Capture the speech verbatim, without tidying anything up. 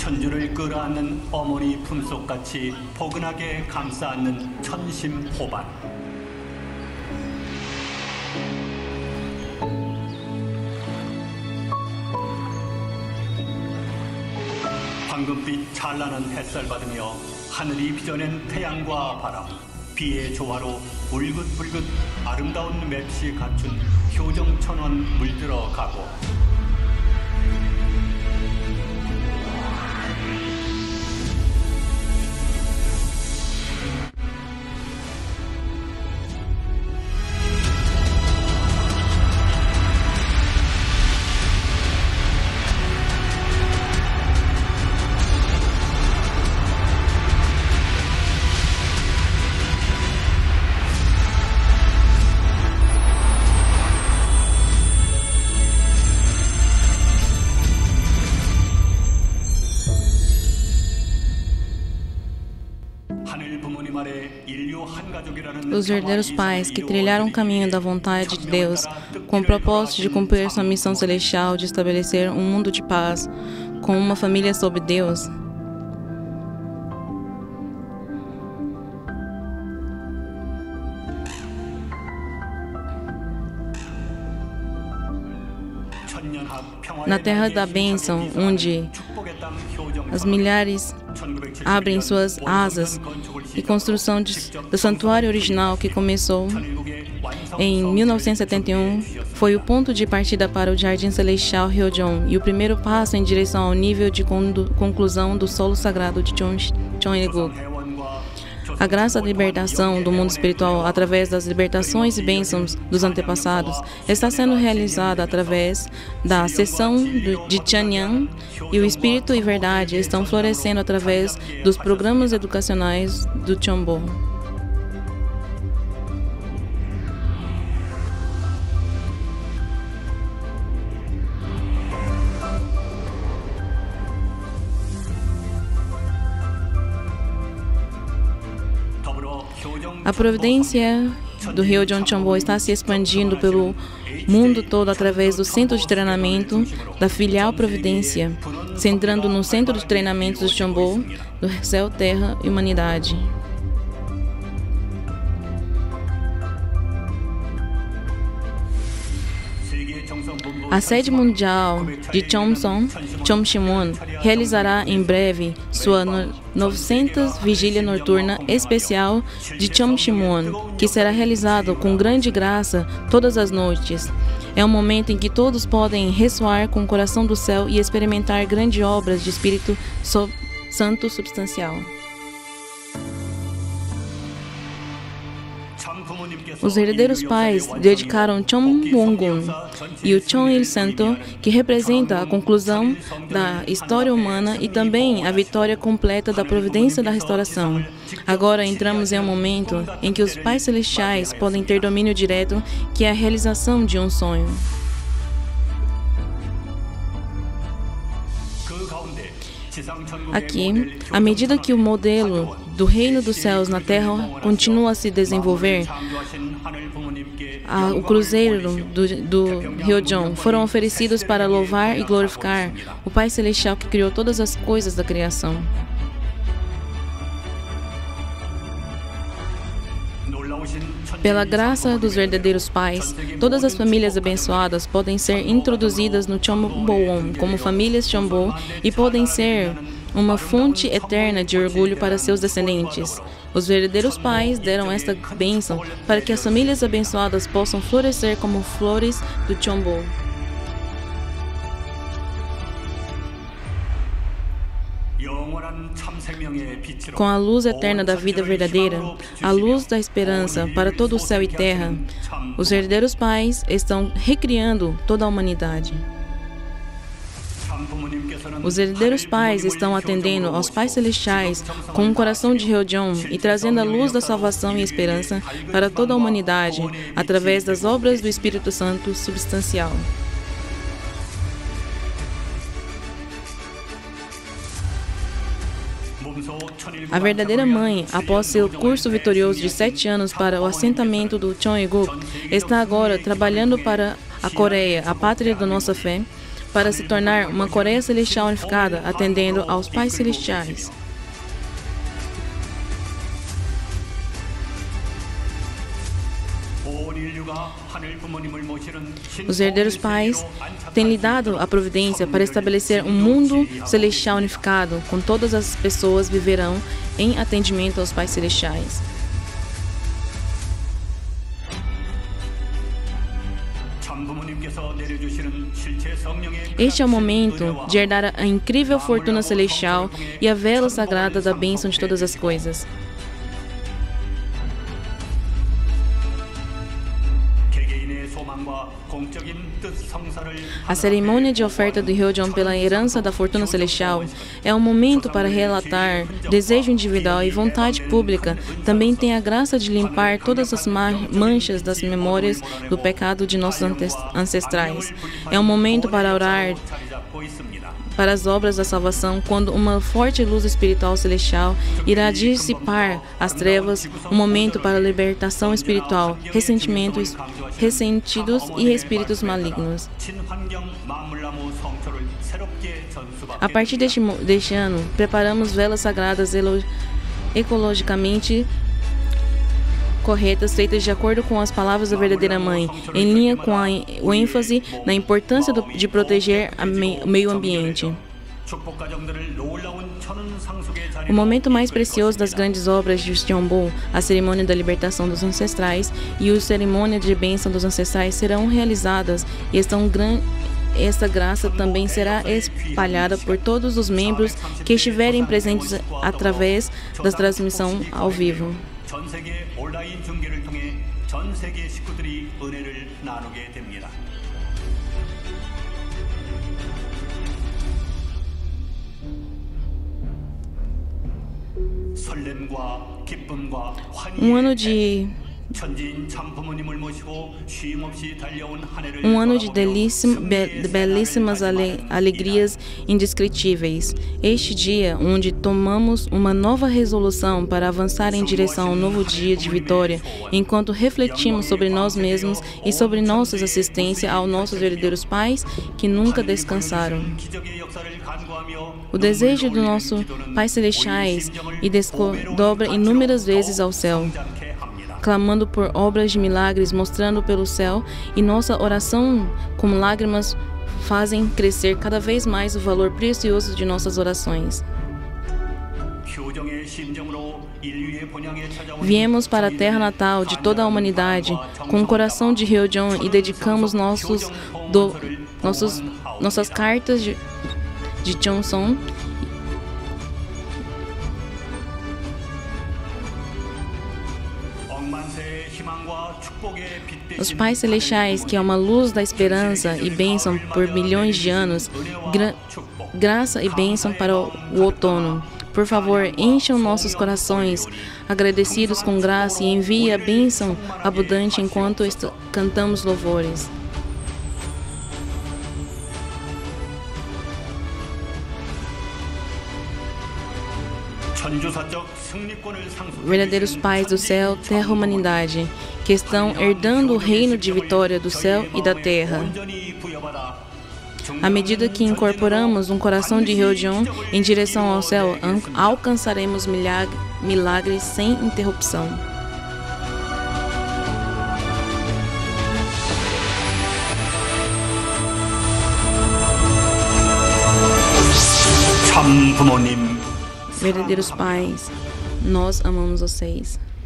천주를 끌어안는 어머니 품속같이 포근하게 감싸안는 천심호반. 황금빛 찬란한 햇살 받으며 하늘이 빚어낸 태양과 바람, 비의 조화로 울긋불긋 아름다운 맵시 갖춘 효정천원 물들어 가고, Os verdadeiros pais que trilharam o caminho da vontade de Deus com o propósito de cumprir sua missão celestial de estabelecer um mundo de paz com uma família sob Deus. Na terra da bênção, onde as milhares abrem suas asas, e construção de, do santuário original que começou em mil novecentos e setenta e um foi o ponto de partida para o Jardim Celestial Ryeojeong e o primeiro passo em direção ao nível de conclusão do solo sagrado de Cheonilguk. A graça da libertação do mundo espiritual através das libertações e bênçãos dos antepassados está sendo realizada através da sessão de Chanyeong, e o espírito e verdade estão florescendo através dos programas educacionais do Cheonbo. A providência do Ryeojeong Cheonbo está se expandindo pelo mundo todo através do centro de treinamento da filial Providência, centrando no centro de treinamento do Cheonbo, do céu, terra e humanidade. A sede mundial de Cheomseong, Cheomsimwon, realizará em breve sua novecenta vigília noturna especial de Cheomsimwon, que será realizado com grande graça todas as noites. É um momento em que todos podem ressoar com o coração do céu e experimentar grandes obras de Espírito Santo substancial. Os herdeiros pais dedicaram Cheonbongun e o Cheonil Santo, que representa a conclusão da história humana e também a vitória completa da providência da restauração. Agora entramos em um momento em que os pais celestiais podem ter domínio direto, que é a realização de um sonho. Aqui, à medida que o modelo do reino dos céus na terra continua a se desenvolver, a, o cruzeiro do, do Ryeojeong foram oferecidos para louvar e glorificar o Pai Celestial que criou todas as coisas da criação. Pela graça dos verdadeiros pais, todas as famílias abençoadas podem ser introduzidas no Cheonbowon como famílias Cheonbo e podem ser uma fonte eterna de orgulho para seus descendentes. Os verdadeiros pais deram esta bênção para que as famílias abençoadas possam florescer como flores do Cheonbo. Com a luz eterna da vida verdadeira, a luz da esperança para todo o céu e terra, os verdadeiros pais estão recriando toda a humanidade. Os herdeiros pais estão atendendo aos pais celestiais com um coração de Ryeojeong e trazendo a luz da salvação e esperança para toda a humanidade através das obras do Espírito Santo substancial. A verdadeira mãe, após seu curso vitorioso de sete anos para o assentamento do Cheonilguk, está agora trabalhando para a Coreia, a pátria da nossa fé, para se tornar uma Coreia Celestial unificada, atendendo aos pais celestiais. Os herdeiros pais têm lhe dado a providência para estabelecer um mundo celestial unificado, com todas as pessoas viverão em atendimento aos pais celestiais. Este é o momento de herdar a incrível fortuna celestial e a vela sagrada da bênção de todas as coisas. A cerimônia de oferta do Hyojeon pela herança da fortuna celestial é um momento para relatar desejo individual e vontade pública. Também tem a graça de limpar todas as manchas das memórias do pecado de nossos ancestrais. É um momento para orar para as obras da salvação, quando uma forte luz espiritual celestial irá dissipar as trevas, um momento para a libertação espiritual, ressentimentos, ressentidos e espíritos malignos. A partir deste, deste ano, preparamos velas sagradas ecologicamente corretas, feitas de acordo com as palavras da verdadeira mãe, em linha com a, o ênfase na importância do, de proteger o me, meio ambiente. O momento mais precioso das grandes obras de Jeonbul, a cerimônia da libertação dos ancestrais e a cerimônia de bênção dos ancestrais serão realizadas e estão gran... Esta graça também será espalhada por todos os membros que estiverem presentes através da transmissão ao vivo. 전 세계 온라인 중계를 통해 전 세계 식구들이 은혜를 나누게 됩니다. 설렘과 기쁨과 Um ano de Um ano de be belíssimas ale alegrias indescritíveis. Este dia, onde tomamos uma nova resolução para avançar em direção ao novo dia de vitória, enquanto refletimos sobre nós mesmos e sobre nossa assistência aos nossos verdadeiros pais que nunca descansaram. O desejo do nosso Pai Celestiais e desdobra inúmeras vezes ao céu, clamando por obras de milagres, mostrando pelo céu, e nossa oração como lágrimas fazem crescer cada vez mais o valor precioso de nossas orações. Viemos para a terra natal de toda a humanidade com o coração de Hyojeon e dedicamos nossos, do, nossos, nossas cartas de, de Cheonseong Os pais celestiais, que é uma luz da esperança e bênção por milhões de anos, gra graça e bênção para o, o outono. Por favor, encham nossos corações agradecidos com graça e envie a bênção abundante enquanto cantamos louvores. Verdadeiros pais do céu, terra e humanidade, que estão herdando o reino de vitória do céu e da terra. À medida que incorporamos um coração de Hyojeon em direção ao céu, alcançaremos milagres sem interrupção. Verdadeiros pais, nós amamos vocês.